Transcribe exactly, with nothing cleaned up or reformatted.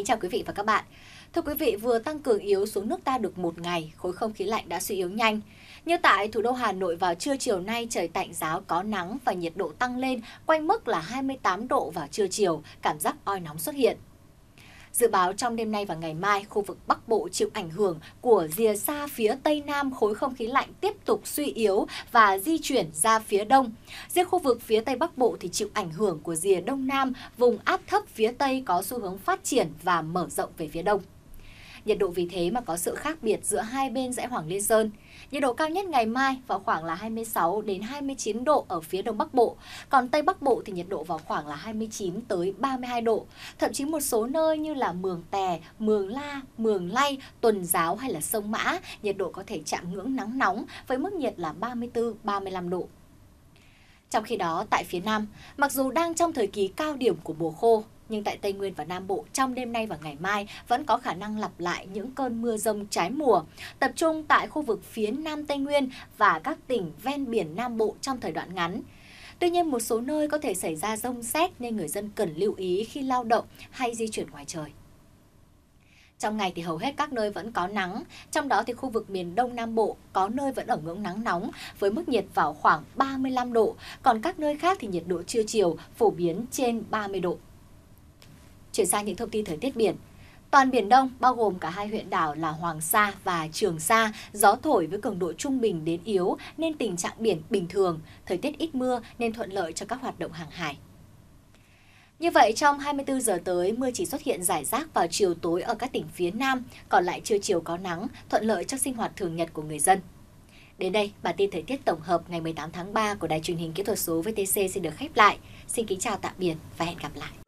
chào quý vị và các bạn. Thưa quý vị, vừa tăng cường yếu xuống nước ta được một ngày, khối không khí lạnh đã suy yếu nhanh. Như tại thủ đô Hà Nội vào trưa chiều nay trời tạnh ráo có nắng và nhiệt độ tăng lên quanh mức là hai mươi tám độ vào trưa chiều, cảm giác oi nóng xuất hiện. Dự báo trong đêm nay và ngày mai, khu vực Bắc Bộ chịu ảnh hưởng của rìa xa phía Tây Nam, khối không khí lạnh tiếp tục suy yếu và di chuyển ra phía Đông. Riêng khu vực phía Tây Bắc Bộ thì chịu ảnh hưởng của rìa Đông Nam, vùng áp thấp phía Tây có xu hướng phát triển và mở rộng về phía Đông. Nhiệt độ vì thế mà có sự khác biệt giữa hai bên dãy Hoàng Liên Sơn. Nhiệt độ cao nhất ngày mai vào khoảng là hai mươi sáu đến hai mươi chín độ ở phía Đông Bắc Bộ, còn Tây Bắc Bộ thì nhiệt độ vào khoảng là hai mươi chín tới ba mươi hai độ. Thậm chí một số nơi như là Mường Tè, Mường La, Mường Lay, Tuần Giáo hay là Sông Mã, nhiệt độ có thể chạm ngưỡng nắng nóng với mức nhiệt là ba mươi tư đến ba mươi lăm độ. Trong khi đó, tại phía Nam, mặc dù đang trong thời kỳ cao điểm của mùa khô, nhưng tại Tây Nguyên và Nam Bộ trong đêm nay và ngày mai vẫn có khả năng lặp lại những cơn mưa rông trái mùa, tập trung tại khu vực phía Nam Tây Nguyên và các tỉnh ven biển Nam Bộ trong thời đoạn ngắn. Tuy nhiên, một số nơi có thể xảy ra rông rét nên người dân cần lưu ý khi lao động hay di chuyển ngoài trời. Trong ngày thì hầu hết các nơi vẫn có nắng, trong đó thì khu vực miền Đông Nam Bộ có nơi vẫn ở ngưỡng nắng nóng với mức nhiệt vào khoảng ba mươi lăm độ, còn các nơi khác thì nhiệt độ trưa chiều phổ biến trên ba mươi độ. Chuyển sang những thông tin thời tiết biển. Toàn Biển Đông, bao gồm cả hai huyện đảo là Hoàng Sa và Trường Sa, gió thổi với cường độ trung bình đến yếu nên tình trạng biển bình thường, thời tiết ít mưa nên thuận lợi cho các hoạt động hàng hải. Như vậy, trong hai mươi tư giờ tới, mưa chỉ xuất hiện rải rác vào chiều tối ở các tỉnh phía Nam, còn lại trưa chiều có nắng, thuận lợi cho sinh hoạt thường nhật của người dân. Đến đây, bản tin thời tiết tổng hợp ngày mười tám tháng ba của Đài Truyền hình Kỹ thuật số vê tê xê xin được khép lại. Xin kính chào tạm biệt và hẹn gặp lại.